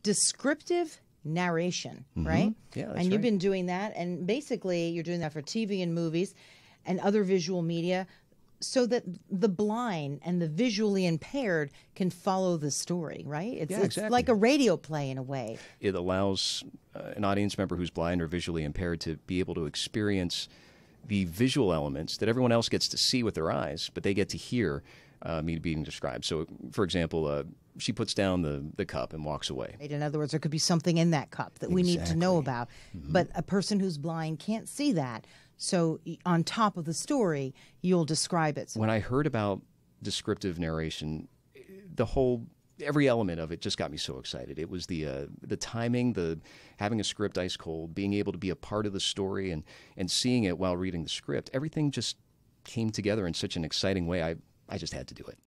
descriptive narration, right? Yeah, that's and you've right. been doing that, and basically you're doing that for TV and movies and other visual media, so that the blind and the visually impaired can follow the story, right? It's exactly. like a radio play in a way. It allows an audience member who's blind or visually impaired to be able to experience the visual elements that everyone else gets to see with their eyes, but they get to hear me being described. So, for example, she puts down the cup and walks away. In other words, there could be something in that cup that we need to know about. But a person who's blind can't see that. So on top of the story, you'll describe it. When I heard about descriptive narration, every element of it just got me so excited. It was the timing, the having a script ice cold, being able to be a part of the story and seeing it while reading the script. Everything just came together in such an exciting way. I just had to do it.